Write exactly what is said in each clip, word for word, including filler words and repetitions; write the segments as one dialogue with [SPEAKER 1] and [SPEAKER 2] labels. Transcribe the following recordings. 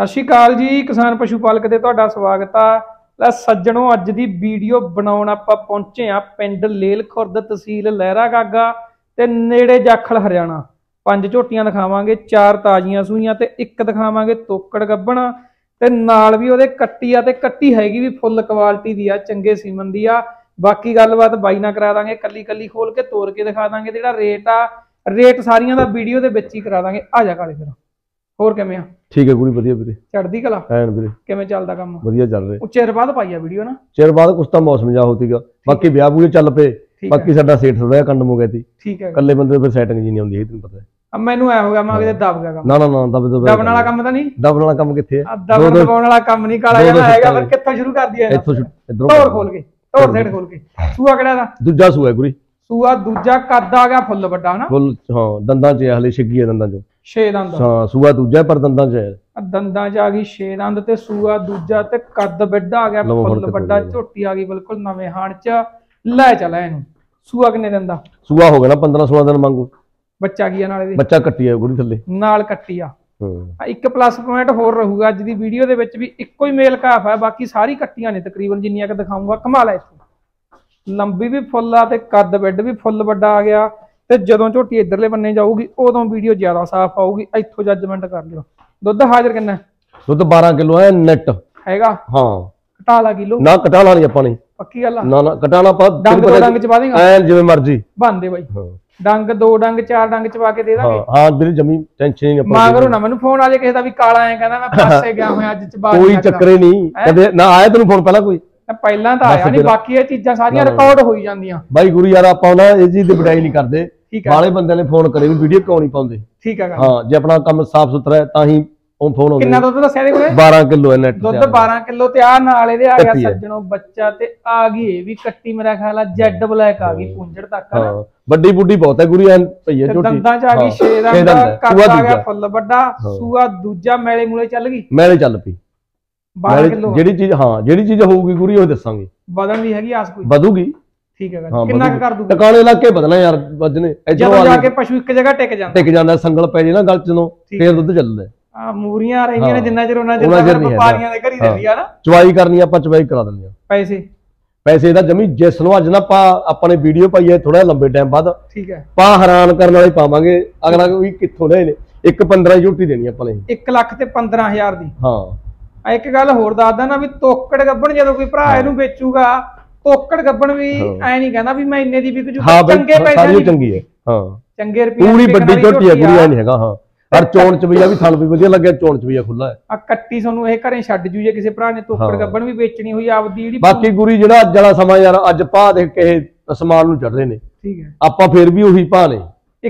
[SPEAKER 1] सत श्री अकाल जी, किसान पशु पालक दे तुहाडा स्वागत है। सज्जणों, अज दी वीडियो बनाउण आपां पहुंचे आ पिंड लेल खुर्द, तहसील लहरा गागा ते नेड़े जाखल हरियाणा। पंज झोटियां दिखावांगे, चार ताजियां सूईयां ते एक दिखावांगे तोकड़ गब्बण ते नाल भी उहदे कट्टी आ ते कट्टी हैगी भी फुल क्वालिटी दी आ, चंगे सीमन दी आ। बाकी गलबात बाई नाल करा दांगे, कल्ली कल्ली खोल के तोड़ के दिखा दांगे। जेड़ा रेट आ रेट सारियां दा वीडियो दे विच ही करा दांगे। आ जा काले फिर होर किवें आ?
[SPEAKER 2] ठीक है गुरी, वधिया वीरे,
[SPEAKER 1] चढ़दी कला
[SPEAKER 2] ऐन वीरे।
[SPEAKER 1] किवें चलदा काम?
[SPEAKER 2] वधिया चल रहा।
[SPEAKER 1] चिर बाद पाई आ वीडियो ना?
[SPEAKER 2] चिर बाद कुछ तो मौसम जा होतीगा, बाकी ब्याह बूहे चल पे, बाकी साडा सेठ थोड़ा जिहा कंडम हो गया थी।
[SPEAKER 1] ठीक है,
[SPEAKER 2] कल्ले बंदे फिर सैटिंग जी नहीं आउंदी है, तैनूं पता है।
[SPEAKER 1] अब मैनूं ऐ हो गया मैं किते दब गया काम।
[SPEAKER 2] ना ना ना दब दब
[SPEAKER 1] दबण वाला काम तां नहीं?
[SPEAKER 2] दबण वाला काम कित्थे है?
[SPEAKER 1] दबण दबाउण वाला काम नहीं काला जाना हैगा। फिर कित्थों शुरू कर दिया?
[SPEAKER 2] इत्थों इधरों
[SPEAKER 1] तोड़ खोल के, तोड़ सेठ खोल के। सूआ किहड़ा दा?
[SPEAKER 2] दूजा सूआ है गुरी।
[SPEAKER 1] सूआ दूजा, कद आ गया फुੱਲ ਵੱਡਾ ना?
[SPEAKER 2] फुੱਲ हां, दंदां च हले छिग्गी है, दंदां चों
[SPEAKER 1] छे दंद।
[SPEAKER 2] हां, सूआ दूजा पर दंदां च है।
[SPEAKER 1] दंदां च आ गई छे दंद ते सूआ दूजा ते कद ਵੱਡਾ आ गया, फुੱਲ ਵੱਡਾ, ਝੋਟੀ आ गई बिल्कुल नवे हाण च। ले चला इहनूं। सूआ किन्ने दिन दा? सूआ
[SPEAKER 2] हो गया ना पंद्रह सोलह दिन मांगू।
[SPEAKER 1] बच्चा की नाल दे?
[SPEAKER 2] बच्चा कट्टी है गुरी, थल्ले
[SPEAKER 1] नाल कट्टी आ। हां, एक प्लस पॉइंट होर रहूगा अज दी वीडियो दे विच भी इक्को ही मेल काफ है, बाकी सारी कट्टियां ने तकरीबन जिन्नियां क दिखाऊंगा। कमाल है, इत्थों लंबी भी फुੱਲ आ ते कद बैड भी फुੱਲ ਵੱਡਾ आ गया। ते जदों झोटी इधरले बन्ने जाऊगी उदों वीडियो ज्यादा साफ आऊगी। इत्थों जजमेंट कर लियो। दुध हाजिर किन्ना?
[SPEAKER 2] दुध बारह किलो है नेट
[SPEAKER 1] हैगा। हां, घटा ला किलो
[SPEAKER 2] ना, घटा ला नहीं अपन ने।
[SPEAKER 1] पक्की गल आ?
[SPEAKER 2] ना ना घटाना पा।
[SPEAKER 1] डंग दो डंग चबा देगा
[SPEAKER 2] ऐन जिवें मर्जी
[SPEAKER 1] बन दे भाई। हां, डंग दो डंग चार डंग चबा के दे दांगे।
[SPEAKER 2] हां हां, मेरी जमी टेंशन नहीं।
[SPEAKER 1] मांगरो ना मैनू फोन आ जाए किसी दा भी काला है कहंदा मैं पासे गया होया अज चबा।
[SPEAKER 2] कोई चक्कर ही नहीं, कदे ना आया तेनू फोन पहला कोई? पहला
[SPEAKER 1] तो आया नहीं, बाकी ये चीज़ां सारियां रिकॉर्ड हो ही जांदियां
[SPEAKER 2] भाई गुरु यार। आपां ना इस चीज़ दी बड़ाई नहीं करदे। वाले बंदे ने फोन करे भी वीडियो क्यों नहीं पाउंदे? ठीक है। हां, जे अपना काम साफ सुथरा है तां ही ਉਹ ਫੋਨ
[SPEAKER 1] ਕਿੰਨਾ ਦੁੱਧ ਦੱਸਿਆ ਦੇ ਕੋਲੇ?
[SPEAKER 2] बारह ਕਿਲੋ ਹੈ ਨੈਟ
[SPEAKER 1] ਦੁੱਧ बारह ਕਿਲੋ ਤੇ ਆ ਨਾਲ ਇਹਦੇ ਆ ਗਿਆ ਸੱਜਣੋ ਬੱਚਾ ਤੇ ਆ ਗਈ ਇਹ ਵੀ ਕੱਟੀ। ਮੇਰਾ ਖਿਆਲ ਆ ਜੈਡ ਬਲੈਕ ਆ ਗਈ ਪੁੰਜੜ ਤੱਕ। ਹਾਂ, ਵੱਡੀ ਬੁੱਢੀ ਬਹੁਤ ਹੈ ਗੁਰੀ। ਐਨ ਭਈਆ ਝੋਟੀ ਦੰਦਾਂ ਚ ਆ ਗਈ ਛੇ ਦੰਦ, ਕੱਦ ਆ ਗਿਆ ਫੁੱਲ ਵੱਡਾ। ਸੂਆ ਦੂਜਾ, ਮੈਲੇ ਮੂਲੇ ਚੱਲ ਗਈ, ਮੈਲੇ ਚੱਲ ਪਈ। बारह ਕਿਲੋ ਜਿਹੜੀ ਚੀਜ਼ ਹਾਂ ਜਿਹੜੀ ਚੀਜ਼ ਹੋਊਗੀ ਗੁਰੀ ਉਹ ਦੱਸਾਂਗੇ। ਵਧਣ ਵੀ ਹੈਗੀ ਆਸ ਕੋਈ? ਵਧੂਗੀ। ਠੀਕ ਹੈ ਗੱਲ। ਕਿੰਨਾ ਕੁ ਕਰ ਦੂਗਾ? ਟਿਕਾਣੇ ਲਾ ਕੇ ਬਦਲਣਾ ਯਾਰ ਵਜਨੇ। ਜਦੋਂ ਜਾ ਕੇ ਪਸ਼ੂ ਇੱਕ ਜਗ੍ਹਾ ਟਿਕ ਜਾਂਦਾ ਟਿਕ ਜਾਂਦਾ ਸੰਗਲ ਪੈ ਜੇ ਨਾ ਗਲ ਚ ਨੂੰ, ਫੇਰ ਦੁੱਧ ਚੱਲਦਾ। ਆ ਮੂਰੀਆਂ ਰਹਿੰਦੀਆਂ ਨੇ ਜਿੰਨਾ ਚਿਰ ਉਹਨਾਂ ਚਿਰ ਵਪਾਰੀਆਂ ਦੇ ਘਰੀ ਦਿੰਦੀ ਆ ਨਾ। ਚਵਾਈ ਕਰਨੀ ਆਪਾਂ ਚਵਾਈ ਕਰਾ ਦਿੰਦੇ ਆ। ਪੈਸੇ ਪੈਸੇ ਦਾ ਜਮੀ ਜਿਸ ਨੂੰ ਅੱਜ ਨਾ ਆਪਾਂ ਆਪਣੇ ਵੀਡੀਓ ਪਾਈਏ ਥੋੜਾ ਲੰਬੇ ਟਾਈਮ ਬਾਅਦ। ਠੀਕ ਹੈ, ਪਾ ਹੈਰਾਨ ਕਰਨ ਵਾਲੇ ਪਾਵਾਂਗੇ। ਅਗਲਾ ਕੋਈ ਕਿੱਥੋਂ ਲੈ ਨੇ। ਇੱਕ ਪੰਦਰਾਂ ਝੋਟੀ ਦੇਣੀ ਆਪਾਂ ਨੇ, ਇੱਕ ਲੱਖ ਤੇ ਪੰਦਰਾਂ ਹਜ਼ਾਰ ਦੀ। ਹਾਂ, ਇੱਕ ਗੱਲ ਹੋਰ ਦੱਸਦਾ ਨਾ ਵੀ ਤੋਕੜ ਗੱਬਣ ਜਦੋਂ ਕੋਈ ਭਰਾ ਇਹਨੂੰ ਵੇਚੂਗਾ, ਤੋਕੜ ਗੱਬਣ ਵੀ ਐ ਨਹੀਂ ਕਹਿੰਦਾ ਵੀ ਮੈਂ ਇੰਨੇ ਦੀ ਵਿਕ ਜੂ। ਚੰਗੇ ਪੈਸੇ ਚੰਗੀ ਹੈ। ਹਾਂ, ਚੰਗੇ ਰੁਪਏ ਪੂਰੀ ਵੱਡੀ ਝੋਟੀ ਹੈ ਗੁਰੀ, ਐ ਨਹੀਂ ਹੈਗਾ। ਹਾਂ, ਪਰ ਚੋਣ ਚ ਵੀ ਆ ਵੀ ਥਣ ਵੀ ਵਧੀਆ ਲੱਗਿਆ, ਚੋਣ ਚ ਵੀ ਆ ਖੁੱਲਾ ਹੈ। ਆ ਕੱਟੀ ਤੁਹਾਨੂੰ ਇਹ ਘਰੇ ਛੱਡ ਜੂ ਜੇ ਕਿਸੇ ਭਰਾ ਨੇ ਤੋਕੜ ਗੱਬਣ ਵੀ ਵੇਚਣੀ ਹੋਈ ਆਪਦੀ ਜਿਹੜੀ। ਬਾਕੀ ਗੁਰੀ ਜਿਹੜਾ ਅੱਜ ਵਾਲਾ ਸਮਾਂ ਯਾਰ, ਅੱਜ ਭਾਅ ਦੇਖ ਕੇ ਅਸਮਾਨ ਨੂੰ ਚੜ ਰਹੇ ਨੇ। ਠੀਕ ਹੈ, ਆਪਾਂ ਫੇਰ ਵੀ ਉਹੀ ਭਾਅ ਨੇ।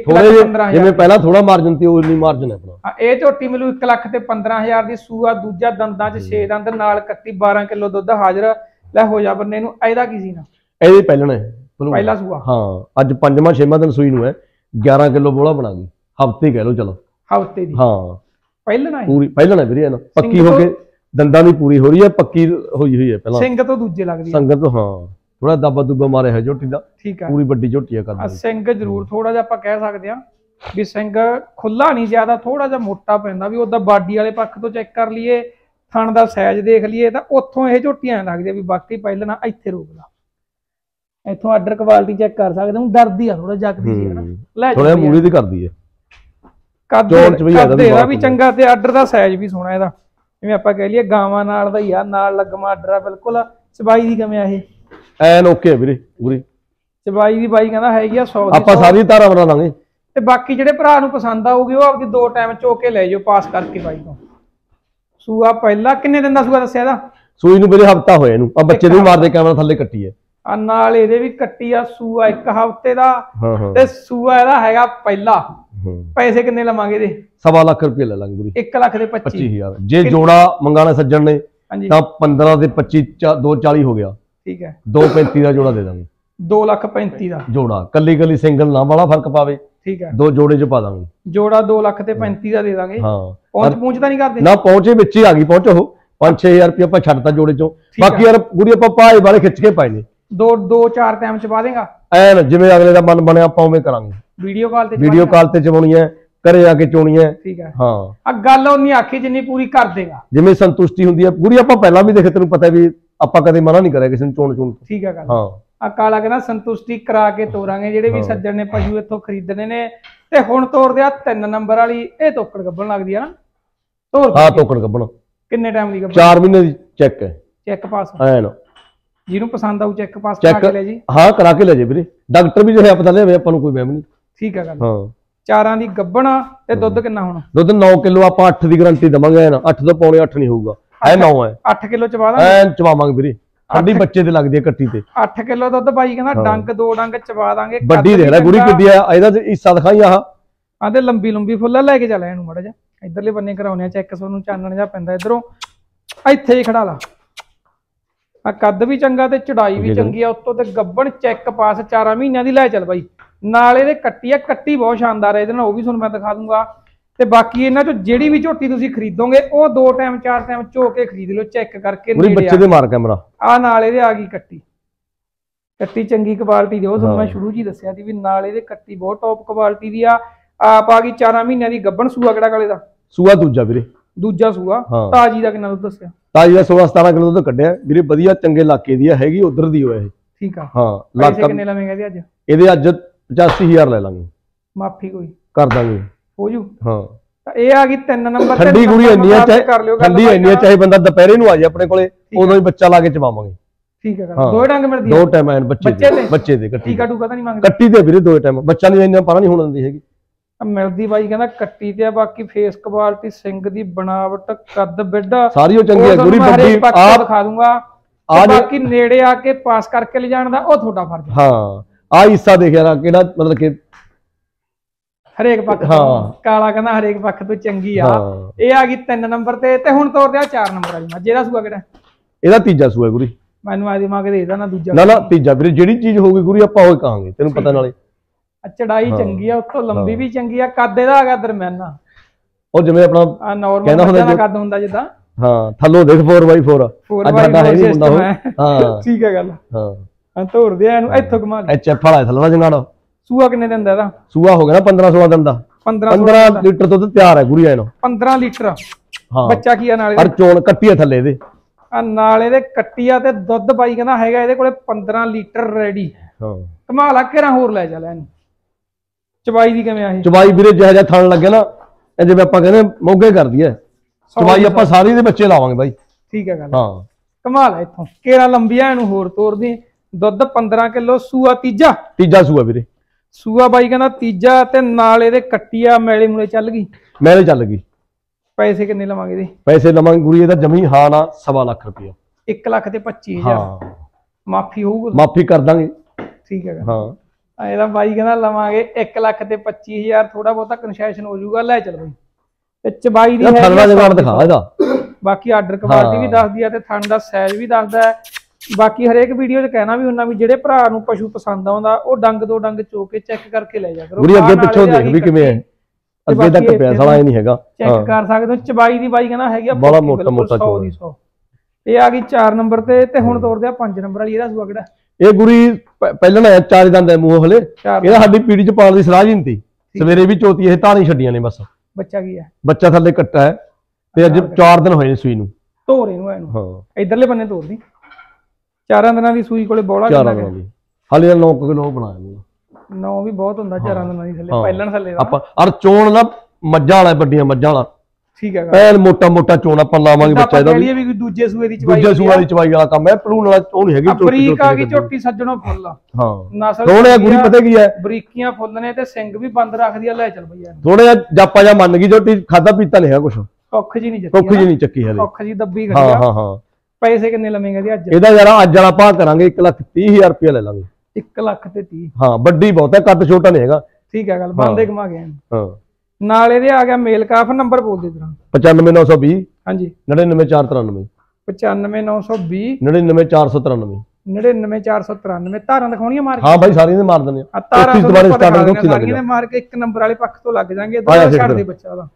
[SPEAKER 1] ਜਿਵੇਂ ਪਹਿਲਾਂ ਥੋੜਾ ਮਾਰਜਨ ਤੇ ਉਨੀ ਮਾਰਜਨ ਹੈ ਆਪਣਾ। ਇਹ ਝੋਟੀ ਮਿਲੂ ਇੱਕ ਲੱਖ ਤੇ ਪੰਦਰਾਂ ਹਜ਼ਾਰ ਦੀ। ਸੂਆ ਦੂਜਾ, ਦੰਦਾਂ ਚ ਛੇ ਦੰਦ, ਨਾਲ ਕੱਟੀ, ਬਾਰਾਂ ਕਿਲੋ ਦੁੱਧ ਹਾਜ਼ਰ। ਲੈ ਹੋ ਜਾ ਬੰਨੇ ਨੂੰ। ਇਹਦਾ ਕੀ ਸੀ ਨਾ? ਇਹਦੇ ਪਹਿਲਣਾ ਪਹਿਲਾ ਸੂਆ। ਹਾਂ, ਅੱਜ ਪੰਜਵਾਂ ਛੇਵਾਂ ਦਿਨ ਸੂਈ ਨੂੰ ਹੈ। ਗਿਆਰਾਂ ਕਿਲੋ ਬੋਲਾ ਬਣਾ ਗਈ ਹਫ਼ਤੇ ਕਹਿ ਲੋ। ਚਲੋ ਹਫ਼ਤੇ ਦੀ। ਹਾਂ, ਪਹਿਲਣਾ ਪੂਰੀ ਪਹਿਲਣਾ ਵੀਰੇ ਨਾ ਪੱਕੀ ਹੋ ਕੇ ਦੰਦਾਂ ਦੀ ਪੂਰੀ ਹੋ ਰਹੀ ਹੈ, ਪੱਕੀ ਹੋਈ ਹੋਈ ਹੈ। ਪਹਿਲਾਂ ਸਿੰਘ ਤੋਂ ਦੂਜੇ ਲੱਗਦੀ ਹੈ। ਸੰਗਤ ਤੋਂ ਹਾਂ ਥੋੜਾ ਦਾਬਾ ਦੁੱਬਾ ਮਾਰਿਆ ਹੈ ਝੋਟੀ ਦਾ। ਠੀਕ ਹੈ, ਪੂਰੀ ਵੱਡੀ ਝੋਟੀ ਹੈ। ਕਰਦੀ ਸਿੰਘ ਜ਼ਰੂਰ ਥੋੜਾ ਜਿਹਾ ਆਪਾਂ ਕਹਿ ਸਕਦੇ ਹਾਂ ਵੀ ਸਿੰਘ ਖੁੱਲਾ ਨਹੀਂ ਜ਼ਿਆਦਾ, ਥੋੜਾ ਜਿਹਾ ਮੋਟਾ ਪੈਂਦਾ। ਵੀ ਉਹਦਾ ਬਾਡੀ ਵਾਲੇ ਪੱਖ ਤੋਂ ਚੈੱਕ ਕਰ ਲਈਏ, ਥਣ ਦਾ ਸਾਈਜ਼ ਦੇਖ ਲਈਏ ਤਾਂ ਉੱਥੋਂ ਇਹ ਝੋਟੀਆਂ ਐਂ ਲੱਗਦੀਆਂ ਵੀ ਬਾਕੀ ਪਹਿਲਣਾ। ਇੱਥੇ ਰੋਕ ਲਾ, ਇੱਥੋਂ ਆਰਡਰ ਕੁਆਲਿਟੀ ਚੈੱਕ ਕਰ ਸਕਦੇ ਹਾਂ। ਡਰਦੀ ਆ ਥੋੜਾ, ਜੱਕਦੀ ਸੀ ਹਨਾ, ਲੈ ਥੋੜਾ ਮੂਰੀ ਦੀ ਕਰਦੀ ਹੈ। ਕੱਦ ਇਹਦਾ ਵੀ ਚੰਗਾ ਤੇ ਆਰਡਰ ਦਾ ਸਾਈਜ਼ ਵੀ ਸੋਹਣਾ ਇਹਦਾ। ਜਿਵੇਂ ਆਪਾਂ ਕਹਿ ਲਈਏ ਗਾਵਾਂ ਨਾਲ ਦਾ ਹੀ ਆ, ਨਾਲ ਲੱਗਮਾ ਆਰਡਰ ਆ ਬਿਲਕੁਲ। ਚਬਾਈ ਦੀ ਕਿਵੇਂ ਆ ਇਹ? ਐਨ ਓਕੇ ਵੀਰੇ ਪੂਰੀ ਚਬਾਈ ਦੀ। ਬਾਈ ਕਹਿੰਦਾ ਹੈਗੀ ਆ ਸੌ। ਆਪਾਂ ਸਾਰੀ ਧਾਰਾ ਬਣਾ ਲਾਂਗੇ। ਤੇ ਬਾਕੀ ਜਿਹੜੇ ਭਰਾ ਨੂੰ ਪਸੰਦ ਆਊਗੀ ਉਹ ਆਪਦੀ ਦੋ ਟਾਈਮ ਚੋ ਕੇ ਲੈ ਜਾਓ ਪਾਸ ਕਰਕੇ ਬਾਈ ਤੋਂ। ਸੂਆ ਪਹਿਲਾ ਕਿੰਨੇ ਦਿਨ ਦਾ ਸੂਆ ਦੱਸਿਆ ਇਹਦਾ? ਸੂਈ ਨੂੰ ਵੀਰੇ ਹਫਤਾ ਹੋਇਆ ਇਹਨੂੰ। ਆ ਬੱਚੇ ਨੂੰ ਮਾਰਦੇ ਕੈਮਰਾ ਥੱਲੇ ਕੱਟੀ ਹੈ ਆ, ਨਾਲ ਇਹਦੇ ਵੀ ਕੱਟੀ ਆ। ਸੂਆ ਇੱਕ ਹਫਤੇ ਦਾ ਤੇ ਸੂਆ ਇਹਦਾ ਹੈਗਾ ਪਹਿਲਾ। ਪੈਸੇ ਕਿੰਨੇ ਲਵਾਂਗੇ ਇਹਦੇ? ਸਵਾ ਲੱਖ ਰੁਪਏ ਲੈ ਲਾਂਗੇ। ਇੱਕ ਲੱਖ ਦੇ ਪੱਚੀ ਹਜ਼ਾਰ। ਜੇ ਜੋੜਾ ਮੰਗਾਣਾ ਸੱਜਣ ਨੇ ਤਾਂ ਪੰਦਰਾਂ ਦੇ ਪੱਚੀ, ਦੋ ਚਾਲੀ ਹੋ ਗਿਆ। ਠੀਕ ਹੈ, ਦੋ ਪੈਂਤੀ ਦਾ ਜੋੜਾ ਦੇ ਦਾਂਗੇ। ਦੋ ਲੱਖ ਪੈਂਤੀ ਦਾ ਜੋੜਾ, ਕੱਲੀ ਕੱਲੀ ਸਿੰਗਲ ਨਾ ਵਾਲਾ ਫਰਕ ਪਾਵੇ। ਠੀਕ ਹੈ, ਦੋ ਜੋੜੇ ਚ ਪਾ ਦਾਂਗੇ। ਜੋੜਾ ਦੋ ਲੱਖ ਤੇ ਪੈਂਤੀ ਦਾ ਦੇ ਦਾਂਗੇ। ਹਾਂ, ਪਹੁੰਚ ਪਹੁੰਚ ਤਾਂ ਨਹੀਂ ਕਰਦੇ ਨਾ? ਪਹੁੰਚੇ ਵਿੱਚ ਹੀ ਆ ਗਈ ਪਹੁੰਚ। ਉਹ ਪੰਜ ਛੇ ਹਜ਼ਾਰ ਰੁਪਏ ਆਪਾਂ ਛੱਡਤਾ ਜੋੜੇ ਚੋਂ। ਬਾਕੀ ਯਾਰ ਗੁਰੀ ਆਪਾਂ ਭਾਏ ਵਾਲੇ ਖਿੱਚ ਕੇ ਪਾਏ ਨੇ। ਦੋ ਦੋ ਚਾਰ ਟਾਈਮ ਚ ਪਾ ਦੇਗਾ ਐਨ ਜਿਵੇਂ ਅਗਲੇ ਦਾ ਮਨ ਬਣਿਆ ਆਪਾਂ ਉਵੇਂ ਕਰਾਂਗੇ। ਵੀਡੀਓ ਕਾਲ ਤੇ ਵੀਡੀਓ ਕਾਲ ਤੇ ਚਵਾਉਣੀ ਹੈ।
[SPEAKER 2] ਘਰੇ ਆ ਕੇ ਚੋਣੀ ਹੈ।
[SPEAKER 1] ਠੀਕ ਹੈ
[SPEAKER 2] ਹਾਂ
[SPEAKER 1] ਆ ਗੱਲ ਉਹਨੀ ਆਖੀ ਜਿੰਨੀ ਪੂਰੀ ਕਰ ਦੇਗਾ,
[SPEAKER 2] ਜਿਵੇਂ ਸੰਤੁਸ਼ਟੀ ਹੁੰਦੀ ਹੈ ਗੁਰੀ। ਆਪਾਂ ਪਹਿਲਾਂ ਵੀ ਦੇਖੇ, ਤੈਨੂੰ ਪਤਾ ਵੀ ਆਪਾਂ ਕਦੇ ਮਨਾ ਨਹੀਂ ਕਰਿਆ ਕਿਸੇ ਨੂੰ ਚੋਣ ਚੋਣ ਤੋਂ।
[SPEAKER 1] ਠੀਕ ਹੈ ਗੱਲ।
[SPEAKER 2] ਹਾਂ
[SPEAKER 1] ਆ ਕਾਲਾ ਕਹਿੰਦਾ ਸੰਤੁਸ਼ਟੀ ਕਰਾ ਕੇ ਤੋਰਾਂਗੇ ਜਿਹੜੇ ਵੀ ਸੱਜਣ ਨੇ ਪਸ਼ੂ ਇੱਥੋਂ ਖਰੀਦਣੇ ਨੇ। ਤੇ ਹੁਣ ਤੋਰਦੇ ਆ ਤਿੰਨ ਨੰਬਰ ਵਾਲੀ, ਇਹ ਤੋਕੜ ਗੱਬਣ ਲੱਗਦੀ ਆ ਨਾ ਤੋਰ।
[SPEAKER 2] ਹਾਂ ਤੋਕੜ ਗੱਬਣ
[SPEAKER 1] ਕਿੰਨੇ ਟਾਈਮ ਦੀ ਗੱਬਣ?
[SPEAKER 2] ਚਾਰ ਮਹੀਨੇ ਦੀ ਚੈੱਕ ਹੈ।
[SPEAKER 1] ਚੈੱਕ ਪਾਸ
[SPEAKER 2] ਐਨ
[SPEAKER 1] ਜਿਹਨੂੰ ਪਸੰਦ ਆਊ ਚੈੱਕ ਪਾਸ ਕਰਾ ਕੇ ਲੈ ਜੀ।
[SPEAKER 2] ਹਾਂ ਕਰਾ ਕੇ ਲੈ ਜੇ ਵੀਰੇ, ਡਾਕਟਰ ਵੀ ਜਿਹੜਾ ਪਤਾ ਲਿਆਵੇ, ਆਪਾਂ ਨੂੰ ਕੋਈ ਵਹਿਮ ਨਹੀਂ।
[SPEAKER 1] ਠੀਕ ਹੈ ਗੱਲ।
[SPEAKER 2] ਹਾਂ
[SPEAKER 1] ਚਾਰਾਂ ਦੀ ਗੱਬਣ ਤੇ ਦੁੱਧ ਕਿੰਨਾ ਹੋਣਾ?
[SPEAKER 2] ਦੁੱਧ ਨੌ ਕਿਲੋ ਆਪਾਂ ਅੱਠ ਦੀ ਗਾਰੰਟੀ ਦਵਾਂਗੇ ਨਾ, ਅੱਠ ਤੋਂ ਪੌਣੇ ਅੱਠ ਨਹੀਂ ਹੋਊਗਾ, ਐ ਨੌ ਹੈ।
[SPEAKER 1] ਅੱਠ ਕਿਲੋ ਚਵਾ ਦਾਂਗੇ,
[SPEAKER 2] ਐਨ ਚਵਾਵਾਂਗੇ ਵੀਰੇ, ਸਾਡੀ ਬੱਚੇ ਤੇ ਲੱਗਦੀ ਹੈ ਕੱਟੀ ਤੇ।
[SPEAKER 1] ਅੱਠ ਕਿਲੋ ਦੁੱਧ ਬਾਈ ਕਹਿੰਦਾ ਡੰਗ ਦੋ ਡੰਗ ਚਵਾ ਦਾਂਗੇ।
[SPEAKER 2] ਵੱਡੀ ਦੇਖ ਲੈ ਗੁਰੀ ਕਿੱਡੀ ਆ, ਇਹਦਾ ਹਿੱਸਾ ਦਿਖਾਈ ਆਹ
[SPEAKER 1] ਆਂਦੇ ਲੰਬੀ ਲੰਬੀ ਫੁੱਲਾ ਲੈ ਕੇ ਚੱਲ ਇਹਨੂੰ ਮੜਾ ਜਾ ਇਧਰਲੇ ਬੰਨੇ ਕਰਾਉਣੇ ਆ ਚੈੱਕ, ਤੁਹਾਨੂੰ ਚਾਨਣ ਜਾ ਪੈਂਦਾ ਇਧਰੋਂ, ਇੱਥੇ ਹੀ ਖੜਾ ਲਾ। ਆ ਕੱਦ ਵੀ ਚੰਗਾ ਤੇ ਚੜਾਈ ਵੀ ਚੰਗੀ ਆ ਉੱਤੋਂ, ਤੇ ਗੱਬਣ ਚੈੱਕ ਪਾਸ ਚਾਰਾਂ ਮਹੀਨਿਆਂ ਦੀ ਲੈ ਚੱਲ ਬਾਈ। ਨਾਲ ਇਹਦੇ ਕੱਟੀ ਆ, ਕੱਟੀ ਬਹੁਤ ਸ਼ਾਨਦਾਰ ਹੈ ਇਹਦੇ ਨਾਲ, ਉਹ ਵੀ ਤੁਹਾਨੂੰ ਮੈਂ ਦਿਖਾ ਦੂੰਗਾ। ਤੇ ਬਾਕੀ ਇਹਨਾਂ ਚੋਂ ਜਿਹੜੀ ਵੀ ਝੋਟੀ ਤੁਸੀਂ ਖਰੀਦੋਗੇ ਉਹ ਦੋ ਟਾਈਮ ਚਾਰ ਟਾਈਮ ਝੋ ਕੇ ਖਰੀਦ ਲਓ, ਚੈੱਕ ਕਰਕੇ।
[SPEAKER 2] ਬੱਚੇ ਦੇ ਮਾਰ ਕੈਮਰਾ
[SPEAKER 1] ਆ ਨਾਲ ਇਹਦੇ ਆ ਗਈ ਕੱਟੀ, ਕੱਟੀ ਚੰਗੀ ਕੁਆਲਿਟੀ ਦੀ, ਉਹ ਤੁਹਾਨੂੰ ਮੈਂ ਸ਼ੁਰੂ 'ਚ ਹੀ ਦੱਸਿਆ ਸੀ ਵੀ ਨਾਲ ਇਹਦੇ ਕੱਟੀ ਬਹੁਤ ਟੌਪ ਕੁਆਲਿਟੀ ਦੀ ਆ। ਆਪ ਆ ਗਈ ਚਾਰਾਂ ਮਹੀਨਿਆਂ ਦੀ ਗੱਬਣ। ਸੂਆ ਕਿਹੜਾ ਕਾਲੇ ਦਾ?
[SPEAKER 2] ਸੂਆ ਦੂਜਾ ਵੀਰੇ,
[SPEAKER 1] ਦੂਜਾ ਸੂਆ। ਤਾਜੀ ਦਾ ਕਿੰਨਾ ਦੁੱਧ ਦੱਸਿਆ? ਤਾਜੀ
[SPEAKER 2] ਦਾ ਸੋਲਾਂ ਸਤਾਰਾਂ ਕਿਲੋ ਦੁੱਧ ਕੱਢਿਆ ਵੀਰੇ, ਵਧੀਆ ਚੰਗੇ ਇਲਾਕੇ ਦੀ ਆ, ਹੈਗੀ ਉਧਰ ਦੀ ਹੋਇਆ ਇਹ।
[SPEAKER 1] ਠੀਕ ਆ
[SPEAKER 2] ਹਾਂ।
[SPEAKER 1] ਪੈਸੇ ਕਿੰਨੇ ਲਵੇਂਗੇ ਇਹਦੇ ਅੱਜ?
[SPEAKER 2] ਇਹਦੇ ਅੱਜ ਪਚਾਸੀ ਹਜ਼ਾਰ ਲੈ ਲਾਂਗੇ,
[SPEAKER 1] ਮਾਫੀ ਕੋਈ
[SPEAKER 2] ਕਰ ਦਾਂਗੇ,
[SPEAKER 1] ਹੋ ਜੂ।
[SPEAKER 2] ਹਾਂ
[SPEAKER 1] ਇਹ ਆ ਗਈ ਤਿੰਨ ਨੰਬਰ ਤੇ।
[SPEAKER 2] ਠੰਡੀ ਗੁੜੀ ਇੰਨੀ ਆ, ਚਾਹੇ ਠੰਡੀ ਇੰਨੀ ਆ, ਚਾਹੇ ਬੰਦਾ ਦੁਪਹਿਰੇ ਨੂੰ ਆ ਜਾਏ ਆਪਣੇ ਕੋਲੇ, ਉਦੋਂ ਹੀ ਬੱਚਾ ਲਾ ਕੇ ਚਵਾਵਾਂਗੇ।
[SPEAKER 1] ਠੀਕ ਹੈ, ਦੋ ਡੰਗ ਮਿਲਦੀ
[SPEAKER 2] ਦੋ ਟਾਈਮ ਐਨ ਬੱਚੇ ਦੇ, ਬੱਚੇ ਦੇ ਕੱਟੀ।
[SPEAKER 1] ਟੀਕਾ ਟੂਕਾ ਤਾਂ ਨਹੀਂ ਮੰਗਦਾ?
[SPEAKER 2] ਕੱਟੀ ਤੇ ਵੀਰੇ ਦੋ ਟਾਈਮ, ਬੱਚਾ ਨਹੀਂ ਇੰਨਾ ਪਾਰਾ ਨਹੀਂ ਹੋਣ ਦਿੰਦੀ ਹੈਗੀ।
[SPEAKER 1] ਮਿਲਦੀ ਬਾਈ ਕਹਿੰਦਾ ਕੱਟੀ ਤੇ ਆ, ਬਾਕੀ ਫੇਸ ਕੁਆਲਿਟੀ, ਸਿੰਘ ਦੀ ਬਣਾਵਟ, ਕੱਦ ਬਿੱਡਾ
[SPEAKER 2] ਸਾਰੀ ਉਹ ਚੰਗੀ ਹੈ ਗੁਰੀ। ਵੱਡੀ
[SPEAKER 1] ਆਪ ਦਿਖਾ ਦੂੰਗਾ, ਬਾਕੀ ਨੇੜੇ ਆ ਕੇ ਪਾਸ ਕਰਕੇ ਲੈ ਜਾਣ ਦਾ ਉਹ ਤੁਹਾਡਾ ਫਰਜ਼ ਹੈ।
[SPEAKER 2] ਹਾਂ ਆ ਹਿੱਸਾ ਦੇਖਿਆ ਨਾ ਕਿਹੜਾ, ਮਤਲਬ ਕਿ
[SPEAKER 1] ਹਰੇਕ ਪੱਖ ਤੋਂ ਕਾਲਾ ਕਹਿੰਦਾ ਹਰੇਕ ਪੱਖ ਤੋਂ ਚੰਗੀ ਆ। ਇਹ ਆ ਗਈ ਤਿੰਨ ਨੰਬਰ ਤੇ। ਤੇ ਹੁਣ ਤੋਰਦੇ ਆ ਚਾਰ ਨੰਬਰ ਵਾਲੀ ਮੱਝ। ਇਹਦਾ ਸੂਆ ਕਿਹੜਾ?
[SPEAKER 2] ਇਹਦਾ ਤੀਜਾ ਸੂਆ ਗੁਰੀ।
[SPEAKER 1] ਮੈਨੂੰ ਆ ਦਿਮਾਗ ਦੇ ਇਹਦਾ ਨਾ ਦੂਜਾ
[SPEAKER 2] ਨਾ ਨਾ ਤੀਜਾ ਵੀਰੇ, ਜਿਹੜੀ ਚੀਜ਼ ਹੋਊਗੀ ਗੁਰੀ ਆਪਾਂ ਉਹ ਕਹਾਂਗੇ, ਤੈਨੂੰ ਪਤਾ। ਨਾਲੇ
[SPEAKER 1] ਚੜਾਈ ਚੰਗੀ ਆ, ਉੱਤੋਂ ਲੰਬੀ ਵੀ ਚੰਗੀ ਆ, ਕੱਦ ਇਹਦਾ ਹੈਗਾ ਦਰਮਿਆਨਾ,
[SPEAKER 2] ਉਹ ਜਿਵੇਂ ਆਪਣਾ
[SPEAKER 1] ਨਾਰਮਲ ਹੁੰਦਾ ਕੱਦ ਹੁੰਦਾ ਜਿੱਦਾਂ।
[SPEAKER 2] ਹਾਂ ਥੱਲੋਂ ਦੇਖ ਫੋਰ ਬਾਈ ਫੋਰ
[SPEAKER 1] ਅੱਜ ਸਾਡਾ ਹੈ ਨਹੀਂ ਹੁੰਦਾ ਉਹ। ਹਾਂ ਠੀਕ ਹੈ ਗੱਲ। ਹਾਂ ਹਾਂ ਤੋਰਦੇ ਆ ਇਹਨੂੰ, ਇੱਥੋਂ ਘੁਮਾ
[SPEAKER 2] ਐਚ ਐਫ ਵਾਲਾ ਥੱਲੋਂ ਜੰਗਾੜਾ।
[SPEAKER 1] ਸੂਆ ਕਿੰਨੇ ਦਿਨ ਦਾ ਇਹਦਾ?
[SPEAKER 2] ਸੂਆ ਹੋ ਗਿਆ ਨਾ ਪੰਦਰਾਂ ਸੋਲਾਂ ਦਿਨ ਦਾ। ਪੰਦਰਾਂ ਲੀਟਰ ਦੁੱਧ ਤਿਆਰ ਹੈ ਗੁਰੀ ਇਹਨੂੰ। ਪੰਦਰਾਂ
[SPEAKER 1] ਲੀਟਰ। ਹਾਂ ਬੱਚਾ ਕੀ ਆ ਨਾਲੇ?
[SPEAKER 2] ਪਰ ਚੋਣ ਕੱਟੀ ਆ ਥੱਲੇ ਇਹਦੇ,
[SPEAKER 1] ਆ ਨਾਲੇ ਦੇ ਕੱਟੀ ਆ, ਤੇ ਦੁੱਧ ਬਾਈ ਕਹਿੰਦਾ ਹੈਗਾ ਇਹਦੇ ਕੋਲੇ ਪੰਦਰਾਂ ਲੀਟਰ ਰੈਡੀ। ਹਾਂ ਕਮਾਲ ਆ, ਘੇਰਾ ਹੋਰ ਲੈ ਜਾ ਲੈ ਇਹਨੂੰ। ਚਵਾਈ ਦੀ ਕਿਵੇਂ ਆ ਇਹ? ਚਵਾਈ
[SPEAKER 2] ਵੀਰੇ ਜਿਹੜਾ ਜਿਹਾ ਥਣ ਲੱਗੇ ਨਾ, ਜਿਵੇਂ ਆਪਾਂ ਕਹਿੰਦੇ ਮੋਗੇ ਕਰਦੀ ਹੈ ਚਵਾਈ, ਆਪਾਂ ਸਾਰੀ ਦੇ ਬੱਚੇ ਲਾਵਾਂਗੇ ਬਾਈ।
[SPEAKER 1] ਠੀਕ ਹੈ ਗੱਲ। ਹਾਂ ਕਮਾਲ ਆ, ਇੱਥੋਂ ਘੇਰਾ ਲੰਬੀਆ ਇਹਨੂੰ ਹੋਰ ਤੋਰਦੀ। ਦੁੱਧ ਪੰਦਰਾਂ ਕਿਲੋ, ਸੂਆ ਤੀਜਾ।
[SPEAKER 2] ਤੀਜਾ ਸੂਆ ਵੀਰੇ,
[SPEAKER 1] ਸੂਆ ਬਾਈ ਕਹਿੰਦਾ ਤੀਜਾ, ਤੇ ਨਾਲ ਇਹਦੇ ਕੱਟੀ ਆ, ਮੈਲੇ ਮੂਲੇ ਚੱਲ ਗਈ।
[SPEAKER 2] ਮੈਲੇ ਚੱਲ ਗਈ।
[SPEAKER 1] ਪੈਸੇ ਕਿੰਨੇ ਲਵਾਂਗੇ ਇਹਦੇ?
[SPEAKER 2] ਪੈਸੇ ਲਵਾਂਗੇ ਗੁਰੀ ਇਹਦਾ ਜਮੀ ਹਾਂ ਨਾ ਸਵਾ ਲੱਖ ਰੁਪਇਆ।
[SPEAKER 1] ਇੱਕ ਲੱਖ ਤੇ ਪੱਚੀ ਹਜ਼ਾਰ ਮਾਫੀ ਹੋਊਗਾ?
[SPEAKER 2] ਮਾਫੀ ਕਰ ਦਾਂਗੇ।
[SPEAKER 1] ਠੀਕ ਹੈ ਹਾਂ। ਇਹਦਾ ਬਾਈ ਕਹਿੰਦਾ ਲਵਾਂਗੇ ਇੱਕ ਲੱਖ ਤੇ ਪੱਚੀ ਹਜ਼ਾਰ, ਥੋੜਾ ਬਹੁਤਾ ਕਨਸੈਸ਼ਨ ਹੋ ਜਾਊਗਾ, ਲੈ ਚੱਲ ਬਾਈ। ਤੇ ਚਬਾਈ ਦੀ
[SPEAKER 2] ਦਿਖਾ ਇਹਦਾ,
[SPEAKER 1] ਬਾਕੀ ਆਰਡਰ ਕੁਆਲਿਟੀ ਵੀ ਦੱਸਦੀ ਆ, ਤੇ ਥਣ ਦਾ ਸਾਈਜ਼ ਵੀ ਦੱਸਦਾ ਹੈ। ਬਾਕੀ ਹਰੇਕ ਵੀਡੀਓ 'ਚ ਕਹਿਣਾ ਵੀ ਹੁੰਦਾ ਵੀ ਜਿਹੜੇ ਭਰਾ ਨੂੰ ਪਸ਼ੂ ਪਸੰਦ ਆਉਂਦਾ ਉਹ ਡੰਗ ਦੋ ਡੰਗ ਚੋ ਕੇ ਚੈੱਕ ਕਰਕੇ ਲੈ ਜਾ ਕਰੋ।
[SPEAKER 2] ਗੁਰੀ ਅੱਗੇ ਪਿੱਛੋਂ ਦੇਖ ਵੀ ਕਿਵੇਂ ਹੈ, ਅੱਗੇ ਤੱਕ ਪਿਆ ਸਾਲਾ ਇਹ ਨਹੀਂ ਹੈਗਾ,
[SPEAKER 1] ਚੈੱਕ ਕਰ ਸਕਦੇ ਹੋ। ਚਬਾਈ ਦੀ ਬਾਈ ਕਹਿੰਦਾ ਹੈਗੀ ਆ ਬੜਾ ਮੋਟਾ ਮੋਟਾ ਸੌ ਦੀ ਸੌ। ਇਹ ਆ ਗਈ ਚਾਰ ਨੰਬਰ ਤੇ। ਤੇ ਹੁਣ ਤੋਰਦੇ ਆ ਪੰਜ ਨੰਬਰ ਵਾਲੀ। ਇਹਦਾ ਸੂਆ ਕਿਹੜਾ?
[SPEAKER 2] ਇਹ ਗੁਰੀ ਪਹਿਲਾਂ ਨਾ ਚਾਰ ਦੰਦ ਹੈ ਮੂੰਹ ਹਲੇ, ਇਹਦਾ ਸਾਡੀ ਪੀੜੀ 'ਚ ਪਾਉਣ ਦੀ ਸਲਾਹ ਹੀ ਨਹੀਂ ਸੀ। ਸਵੇਰੇ ਵੀ ਚੋਤੀ ਇਹ ਧਾਰੀ ਛੱਡੀਆਂ ਨੇ ਬਸ।
[SPEAKER 1] ਬੱਚਾ ਕੀ ਹੈ?
[SPEAKER 2] ਬੱਚਾ ਥੱਲੇ ਕੱਟਾ ਹੈ, ਤੇ ਅੱਜ ਚਾਰ ਦਿਨ ਹੋਏ ਨੇ ਸੂਈ ਨੂੰ।
[SPEAKER 1] ਧੋਰੇ ਨੂੰ ਇਹਨੂੰ ਹਾਂ ਇਧਰਲੇ ਬੰਨੇ ਤੋਰਦੀ। ਚਾਰਾਂ ਦਿਨਾਂ ਦੀ ਸੂਈ ਕੋਲੇ ਬੋਲਾ
[SPEAKER 2] ਚਾਰਾਂ ਦਿਨਾਂ ਦੀ, ਹਾਲੇ ਨੌ ਕਿਲੋ ਬਣਾਇਆ।
[SPEAKER 1] ਨੌ ਵੀ ਬਹੁਤ ਹੁੰਦਾ ਚਾਰਾਂ ਦਿਨਾਂ ਦੀ ਥੱਲੇ, ਪਹਿਲਣ ਥੱਲੇ ਦਾ
[SPEAKER 2] ਆਪਾਂ। ਅਰ ਚੋਣ ਨਾ ਮੱਝਾਂ ਵਾਲਾ, ਵੱਡੀਆਂ ਮੱਝਾਂ ਵਾਲਾ।
[SPEAKER 1] ਠੀਕ ਹੈ
[SPEAKER 2] ਪੈਲ ਮੋਟਾ ਮੋਟਾ ਚੋਣ ਆਪਾਂ ਲਾਵਾਂਗੇ ਬੱਚਾ ਇਹਦਾ ਵੀ।
[SPEAKER 1] ਵੀ ਦੂਜੇ ਸੂਏ ਦੀ ਚਵਾਈ,
[SPEAKER 2] ਦੂਜੇ ਸੂਏ ਦੀ ਚਵਾਈ ਵਾਲਾ ਕੰਮ ਹੈ। ਪਲੂਣ ਵਾਲਾ ਉਹ ਨਹੀਂ ਹੈਗੀ।
[SPEAKER 1] ਬਰੀਕ ਆ ਗਈ ਝੋਟੀ ਸੱਜਣੋਂ ਫੁੱਲ ਆ।
[SPEAKER 2] ਹਾਂ ਥੋੜੇ ਗੁਰੀ ਪਤਾ ਕੀ ਹੈ,
[SPEAKER 1] ਬਰੀਕੀਆਂ ਫੁੱਲ ਨੇ ਤੇ ਸਿੰਘ ਵੀ ਬੰਦ ਰੱਖਦੀ ਆ। ਲੈ ਚੱਲ ਬਈਆ
[SPEAKER 2] ਥੋੜਾ ਜਿਹਾ ਜਾਪਾ ਜਾ ਮੰਨ ਗਈ ਝੋਟੀ, ਖਾਦਾ ਪੀਤਾ ਨਹੀਂ ਹੈਗਾ ਕੁਛ,
[SPEAKER 1] ਕੁੱਖ ਜੀ ਨਹੀਂ ਚੱਕੀ,
[SPEAKER 2] ਕੁੱਖ ਜੀ ਨਹੀਂ ਚੱਕੀ ਹਲੇ,
[SPEAKER 1] ਕੁੱਖ ਜੀ ਦੱਬੀ ਖੜੀ ਆ।
[SPEAKER 2] ਹਾਂ ਹਾਂ ਹਾਂ।
[SPEAKER 1] ਪੈਸੇ ਕਿੰਨੇ ਲਵੇਂਗੇ ਜੀ ਅੱਜ?
[SPEAKER 2] ਇਹਦਾ ਯਾਰ ਅੱਜ ਵਾਲਾ ਭਾਅ ਕਰਾਂਗੇ ਇੱਕ ਲੱਖ ਤੀਹ ਹਜ਼ਾਰ ਰੁਪਇਆ ਲੈ ਲਾਂਗੇ।
[SPEAKER 1] ਇੱਕ ਲੱਖ ਤੇ ਤੀਹ?
[SPEAKER 2] ਹਾਂ ਵੱਡੀ ਬਹੁਤ ਹੈ, ਕੱਦ ਛੋਟਾ ਨਹੀਂ ਹੈਗਾ।
[SPEAKER 1] ਠੀਕ ਹੈ ਗੱਲ, ਬੰਦੇ ਘੁਮਾ ਗਏ। ਹਾਂ ਨਾਲ ਇਹਦੇ ਆ ਗਿਆ ਮੇਲ ਕਾਫ। ਨੰਬਰ ਬੋਲ ਦੇ ਜਰਾ।
[SPEAKER 2] ਪਚਾਨਵੇਂ ਨੌ ਸੌ ਵੀਹ।
[SPEAKER 1] ਹਾਂਜੀ
[SPEAKER 2] ਨੜਿਨਵੇਂ ਚਾਰ ਤਰਾਨਵੇਂ।
[SPEAKER 1] ਪਚਾਨਵੇਂ ਨੌ ਸੌ ਵੀਹ
[SPEAKER 2] ਨੜਿਨਵੇਂ ਚਾਰ ਸੌ ਤਰਾਨਵੇਂ।
[SPEAKER 1] ਨੜਿਨਵੇਂ ਚਾਰ ਸੌ ਤਰਾਨਵੇਂ। ਧਾਰਾਂ ਦਿਖਾਉਣੀਆਂ ਮਾਰ ਕੇ?
[SPEAKER 2] ਹਾਂ ਬਾਈ ਸਾਰੀਆਂ ਦੇ ਮਾਰ ਦਿੰਦੇ ਆ।
[SPEAKER 1] ਧਾਰਾਂ ਦੁਬਾਰਾ ਸਟਾਰਟਿੰਗ ਤੋਂ ਸਾਰੀਆਂ ਦੇ ਮਾਰ ਕੇ ਇੱਕ ਨੰਬਰ ਵਾਲੇ ਪੱਖ ਤੋਂ ਲੱਗ ਜਾਣਗੇ। ਦੋ ਛੱਡ ਦੇ ਬੱਚਾ ਦਾ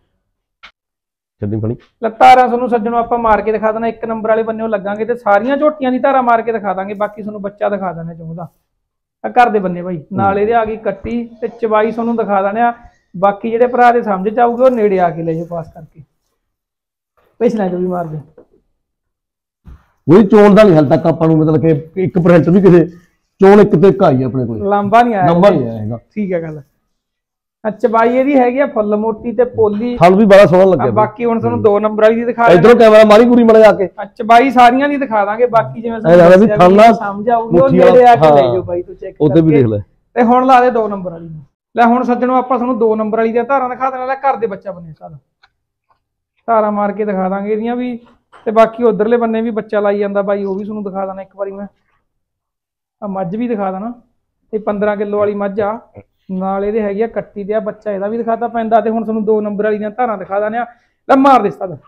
[SPEAKER 2] ਛੱਡੀ ਫਣੀ
[SPEAKER 1] ਧਾਰਾਂ ਤੁਹਾਨੂੰ ਸੱਜਣੋਂ ਆਪਾਂ ਮਾਰ ਕੇ ਦਿਖਾ ਦੇਣਾ। ਇੱਕ ਨੰਬਰ ਵਾਲੇ ਬੰਨਿਓ ਲੱਗਾਂਗੇ ਤੇ ਸਾਰੀਆਂ ਝੋਟੀਆਂ ਦੀ ਧਾਰਾਂ ਮਾਰ ਕੇ ਦਿਖਾ ਦਾਂਗੇ। ਬਾਕੀ ਤੁਹਾਨੂੰ ਬੱਚਾ ਦਿਖਾ ਦੇਣਾ ਚਾਹੁੰਦਾ ਘਰ ਦੇ ਬੰਨੇ ਬਾਈ। ਨਾਲ ਇਹਦੇ ਆ ਗਈ ਕੱਟੀ ਤੇ ਚਵਾਈ ਤੁਹਾਨੂੰ ਦਿਖਾ ਦੇਣਾ। ਬਾਕੀ ਜਿਹੜੇ ਭਰਾ ਦੇ ਸਮਝ ਚ ਆਊਗੇ ਉਹ ਨੇੜੇ ਆ ਕੇ ਲੈ ਜਾਓ ਪਾਸ ਕਰਕੇ। ਪਿਛਲਾ ਜੋ ਵੀ ਮਾਰ ਦੇ
[SPEAKER 2] ਕੋਈ ਚੋਣ ਦਾ ਨਹੀਂ ਹਾਲ ਤੱਕ ਆਪਾਂ ਨੂੰ ਮਤਲਬ ਕਿ ਇੱਕ ਪਰਸੈਂਟ ਵੀ ਕਿਸੇ ਚੋਣ ਇੱਕ ਤੇ ਘਾਈ ਆਪਣੇ ਕੋਲ
[SPEAKER 1] ਲੰਬਾ ਨਹੀਂ ਆਇਆ
[SPEAKER 2] ਲੰਬਾ ਨਹੀਂ ਆਇਆ ਹੈਗਾ।
[SPEAKER 1] ਠੀਕ ਹੈ ਗੱਲ। ਅੱਛਾ ਬਾਈ ਇਹਦੀ ਹੈਗੀ ਆ ਫੁੱਲ ਮੋਟੀ ਤੇ ਪੋਲੀ
[SPEAKER 2] ਥਲ ਵੀ ਬੜਾ ਸੋਹਣਾ ਲੱਗਿਆ।
[SPEAKER 1] ਬਾਕੀ ਹੁਣ ਤੁਹਾਨੂੰ ਦੋ ਨੰਬਰ ਵਾਲੀ ਦੀ ਦਿਖਾ
[SPEAKER 2] ਇਧਰੋਂ ਕੈਮਰਾ ਮਾਰੀ ਪੂਰੀ ਮੜ ਜਾ ਕੇ।
[SPEAKER 1] ਅੱਛਾ ਬਾਈ ਸਾਰੀਆਂ ਦੀ ਦਿਖਾ ਦਾਂਗੇ। ਬਾਕੀ ਜਿਵੇਂ ਸਮਝ ਆਊਗੀ ਉਹ ਨੇੜੇ ਆ ਕੇ ਲੈ ਜਾਓ ਬਾਈ ਤੋਂ ਚੈੱਕ
[SPEAKER 2] ਉਹਦੇ ਵੀ ਦੇਖ ਲੈ।
[SPEAKER 1] ਤੇ ਹੁਣ ਲਾ ਦੇ ਦੋ ਨੰਬਰ ਵਾਲੀ ਨੂੰ। ਲੈ ਹੁਣ ਸੱਜਣੋ ਆਪਾਂ ਤੁਹਾਨੂੰ ਦੋ ਨੰਬਰ ਵਾਲੀ ਦੀਆਂ ਧਾਰਾਂ ਦਿਖਾ ਦੇਣਾ। ਲੈ ਘਰ ਦੇ ਬੱਚਾ ਬੰਨੇ ਸਾਰਾ ਧਾਰਾਂ ਮਾਰ ਕੇ ਦਿਖਾ ਦਾਂਗੇ ਇਹਦੀਆਂ ਵੀ। ਤੇ ਬਾਕੀ ਉਧਰਲੇ ਬੰਨੇ ਵੀ ਬੱਚਾ ਲਾਈ ਜਾਂਦਾ ਬਾਈ, ਉਹ ਵੀ ਤੁਹਾਨੂੰ ਦਿਖਾ ਦੇਣਾ ਇੱਕ ਵਾਰੀ। ਮੈਂ ਆ ਮੱਝ ਵੀ ਦਿਖਾ ਦੇਣਾ। ਇਹ ਪੰਦਰਾਂ ਕਿਲੋ ਵਾਲੀ ਮੱਝ ਆ, ਨਾਲ ਇਹਦੇ ਹੈਗੀ ਆ ਕੱਟੀ ਤੇ ਆ ਬੱਚਾ ਇਹਦਾ ਵੀ ਦਿਖਾਤਾ ਪੈਂਦਾ। ਤੇ ਹੁਣ ਤੁਹਾਨੂੰ ਦੋ ਨੰਬਰ ਵਾਲੀ ਦੀਆਂ ਧਾਰਾਂ ਦਿਖਾ ਦਿੰਦੇ ਆ। ਲੈ ਮਾਰ ਦੇ ਸਤਾ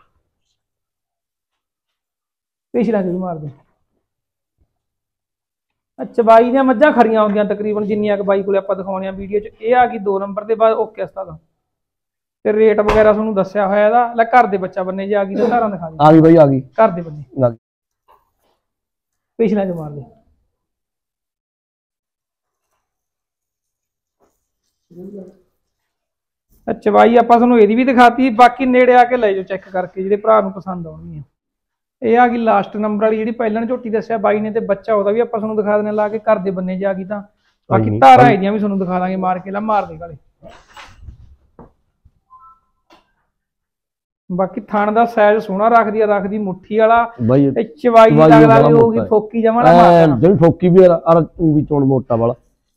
[SPEAKER 1] ਪਿਛਲਾ ਜਿਹੜੀ ਮਾਰ ਦੇ। ਅੱਛਾ ਬਾਈ ਦੀਆਂ ਮੱਝਾਂ ਖੜੀਆਂ ਹੁੰਦੀਆਂ ਤਕਰੀਬਨ ਜਿੰਨੀਆਂ ਕਿ ਬਾਈ ਕੋਲੇ ਆਪਾਂ ਦਿਖਾਉਣੀਆਂ ਵੀਡੀਓ 'ਚ। ਇਹ ਆ ਗਈ ਦੋ ਨੰਬਰ ਦੇ ਬਾਅਦ ਓਕੇ ਸਤਾ ਦਾ। ਤੇ ਰੇਟ ਵਗੈਰਾ ਤੁਹਾਨੂੰ ਦੱਸਿਆ ਹੋਇਆ ਇਹਦਾ। ਲੈ ਘਰ ਦੇ ਬੱਚਾ ਬੰਨੇ ਜੇ ਆ ਗਈ ਤਾਂ ਧਾਰਾਂ ਦਿਖਾ ਦੇ।
[SPEAKER 2] ਆ ਗਈ ਬਾਈ ਆ ਗਈ
[SPEAKER 1] ਘਰ ਦੇ ਬੰਨੇ ਪਿਛਲਾ ਜੋ ਮਾਰ ਦੇ। ਅੱਛਾ ਬਾਈ ਆਪਾਂ ਤੁਹਾਨੂੰ ਇਹਦੀ ਵੀ ਦਿਖਾਤੀ। ਬਾਕੀ ਨੇੜੇ ਆ ਕੇ ਲੈ ਜਾਓ ਚੈੱਕ ਕਰਕੇ ਜਿਹੜੇ ਭਰਾ ਨੂੰ ਪਸੰਦ ਆਉਣਗੀਆਂ। ਇਹ ਆ ਗਈ ਲਾਸਟ ਨੰਬਰ ਵਾਲੀ ਜਿਹੜੀ ਪਹਿਲਾਂ ਝੋਟੀ ਦੱਸਿਆ ਬਾਈ ਨੇ, ਤੇ ਬੱਚਾ ਉਹਦਾ ਵੀ ਆਪਾਂ ਤੁਹਾਨੂੰ ਦਿਖਾ ਦੇਣਾ ਲਾ ਕੇ। ਘਰ ਦੇ ਬੰਨੇ ਜਾ ਗਈ ਤਾਂ ਬਾਕੀ ਧਾਰਾਂ ਇਹਦੀਆਂ ਵੀ ਤੁਹਾਨੂੰ ਦਿਖਾ ਦਾਂਗੇ ਮਾਰ ਕੇ। ਲਾ ਮਾਰ ਦੇ ਗਾਲੇ। ਬਾਕੀ ਥਣ ਦਾ ਸਾਈਜ਼ ਸੋਹਣਾ ਰੱਖਦੀ ਆ, ਰੱਖਦੀ ਮੁੱਠੀ ਵਾਲਾ
[SPEAKER 2] ਬਾਈ।
[SPEAKER 1] ਚਵਾਈ ਲੱਗਦਾ ਵੀ ਉਹ ਫੋਕੀ ਜਮਾ ਨਾ
[SPEAKER 2] ਜਿਹੜੀ ਫੋਕੀ ਵੀ ਅਰ ਵੀ ਚੋਣ ਮੋਟਾ ਵਾਲਾ।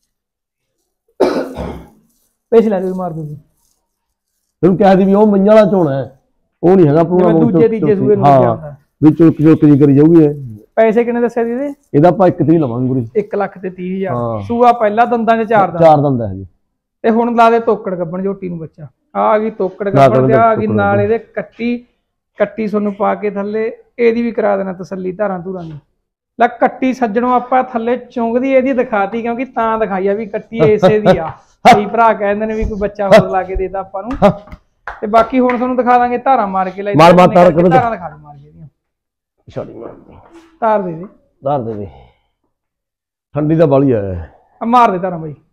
[SPEAKER 1] ਪਿਛਲਾ ਵੀ ਮਾਰ ਦੂਗੀ
[SPEAKER 2] ਤੈਨੂੰ ਕਹਿ ਦੀ ਵੀ ਉਹ ਮੰਝਾਂ ਵਾਲਾ ਝੋਣਾ ਹੈ, ਉਹ ਨਹੀਂ ਹੈਗਾ ਪੂਰਾ
[SPEAKER 1] ਦੂਜੇ ਤੀਜੇ ਸੂਏ ਨੂੰ ਜਾਂਦਾ
[SPEAKER 2] ਵੀ ਚੁਲਕ ਚੁਲਕ ਜੀ ਕਰੀ ਜਾਊਗੀ। ਇਹ
[SPEAKER 1] ਪੈਸੇ ਕਿੰਨੇ ਦੱਸਿਆ ਦੀਦੇ?
[SPEAKER 2] ਇਹਦਾ ਆਪਾਂ ਇੱਕ ਤੀਹ ਲਵਾਂਗੇ ਗੁਰੀ।
[SPEAKER 1] ਇੱਕ ਲੱਖ ਤੇ ਤੀਹ ਹਜ਼ਾਰ। ਸੂਆ ਪਹਿਲਾ ਦੰਦਾਂ ਚ ਚਾਰ ਦਾ
[SPEAKER 2] ਚਾਰ ਦੰਦ ਹੈ ਜੀ।
[SPEAKER 1] ਤੇ ਹੁਣ ਲਾ ਦੇ ਤੋਕੜ ਗੱਬਣ ਝੋਟੀ ਨੂੰ ਬੱਚਾ। ਆ ਗਈ ਤੋਕੜ ਗੱਬਣ ਤੇ ਆ ਗਈ ਨਾਲ ਇਹਦੇ ਕੱਟੀ। ਕੱਟੀ ਤੁਹਾਨੂੰ ਪਾ ਕੇ ਥੱਲੇ ਇਹਦੀ ਵੀ ਕਰਾ ਦੇਣਾ ਤਸੱਲੀ ਧਾਰਾਂ ਧੂਰਾਂ ਦੀ। ਲੈ ਕੱਟੀ ਸੱਜਣੋਂ ਆਪਾਂ ਥੱਲੇ ਚੁੰਗਦੀ ਇਹਦੀ ਦਿਖਾਤੀ ਕਿਉਂਕਿ ਤਾਂ ਦਿਖਾਈ ਆ ਵੀ ਕੱਟੀ ਇਸੇ ਦੀ ਆ। ਕਈ ਭਰਾ ਕਹਿੰਦੇ ਨੇ ਵੀ ਕੋਈ ਬੱਚਾ ਹੋਰ ਲਾ ਕੇ ਦੇਦਾ ਆਪਾਂ ਨੂੰ। ਤੇ ਬਾਕੀ ਹੁਣ ਤੁਹਾਨੂੰ ਦਿਖਾ ਦਾਂਗੇ ਧਾਰਾਂ ਮਾਰ ਕੇ ਲੈ
[SPEAKER 2] ਮਾਰ ਮਾਰ ਧਾਰਾਂ ਕਰੋ
[SPEAKER 1] ਧਾਰਾਂ ਦਿਖਾ ਦੇ ਮਾਰ ਕੇ ਇਹਦੀਆਂ।
[SPEAKER 2] ਛਾੜੀ ਮਾਰ
[SPEAKER 1] ਧਾਰ ਦੇ ਦੇ
[SPEAKER 2] ਧਾਰ ਦੇ ਦੇ ਠੰਡੀ ਦਾ ਬਾਲੀ ਆ।
[SPEAKER 1] ਆ ਮਾਰ ਦੇ ਧਾਰਾਂ ਬਾਈ।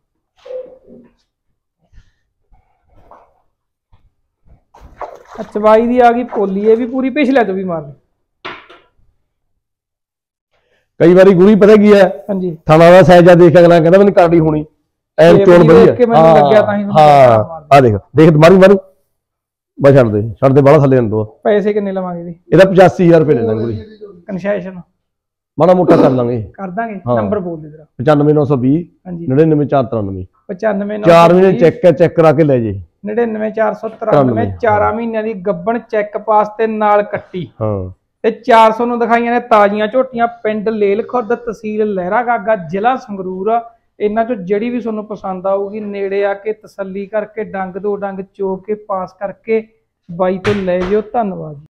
[SPEAKER 1] ਅੱਛਾ ਬਾਈ ਦੀ ਆ ਗਈ ਪੋਲੀ। ਇਹ ਵੀ ਪੂਰੀ ਪਿਛਲੇ ਤੋਂ ਵੀ ਮਾਰ ਦੇ।
[SPEAKER 2] ਕਈ ਵਾਰੀ ਗੁਰੀ ਪਤਾ ਕੀ ਹੈ
[SPEAKER 1] ਹਾਂਜੀ
[SPEAKER 2] ਥਾਣਾ ਦਾ ਸਾਈਜ਼ ਦੇਖ ਅਗਲਾ ਕਹਿੰਦਾ ਮੈਨੂੰ ਕਾਰਡੀ ਹੋਣੀ ਐ ਚੋਣ ਵਧੀਆ। ਹਾਂ ਆ ਦੇਖ ਦੇਖ ਮਾਰੀ ਮਾਰੀ ਬਸ ਛੱਡ ਦੇ ਛੱਡ ਦੇ ਬਾਹਲਾ ਥੱਲੇ ਅੰਦੋ।
[SPEAKER 1] ਪੈਸੇ ਕਿੰਨੇ ਲਵਾਂਗੇ ਜੀ?
[SPEAKER 2] ਇਹਦਾ ਪਚਾਸੀ ਹਜ਼ਾਰ ਰੁਪਏ ਲੈ ਲਾਂਗੇ ਗੁਰੀ।
[SPEAKER 1] ਕਨਸੈਸ਼ਨ
[SPEAKER 2] ਮਾੜਾ ਮੋਟਾ ਕਰ ਲਾਂਗੇ
[SPEAKER 1] ਕਰ ਦਾਂਗੇ। ਨੰਬਰ ਬੋਲ ਦੇ ਜਰਾ।
[SPEAKER 2] ਪਚਾਨਵੇਂ ਨੌ ਸੌ ਵੀਹ ਨੜਿਨਵੇਂ ਚਾਰ ਤਰਾਨਵੇਂ।
[SPEAKER 1] ਪਚਾਨਵੇਂ
[SPEAKER 2] ਚਾਰ ਮਹੀਨੇ ਚੈੱਕ ਹੈ ਚੈੱਕ ਕਰਾ ਕੇ ਲੈ ਜੇ।
[SPEAKER 1] ਨੜਿਨਵੇਂ ਚਾਰ ਸੌ ਤਰਾਨਵੇਂ। ਚਾਰਾਂ ਮਹੀਨਿਆਂ ਦੀ ਗੱਬਣ ਚੈੱਕ ਪਾਸ ਤੇ ਨਾਲ ਕੱਟੀ।
[SPEAKER 2] ਹਾਂ
[SPEAKER 1] ਤੇ ਚਾਰ ਸੌ ਨੂੰ ਦਿਖਾਈਆਂ ਨੇ ਤਾਜ਼ੀਆਂ ਝੋਟੀਆਂ। ਪਿੰਡ ਲੇਲ ਖੁਰਦ ਤਹਿਸੀਲ ਲਹਿਰਾ ਗਾਗਾ ਜ਼ਿਲ੍ਹਾ ਸੰਗਰੂਰ। ਇਹਨਾਂ ਚੋਂ ਜਿਹੜੀ ਵੀ ਤੁਹਾਨੂੰ ਪਸੰਦ ਆਊਗੀ ਨੇੜੇ ਆ ਕੇ ਤਸੱਲੀ ਕਰਕੇ ਡੰਗ ਦੋ ਡੰਗ ਚੋ ਕੇ ਪਾਸ ਕਰਕੇ ਬਾਈ ਤੋਂ ਲੈ ਜਿਓ। ਧੰਨਵਾਦ।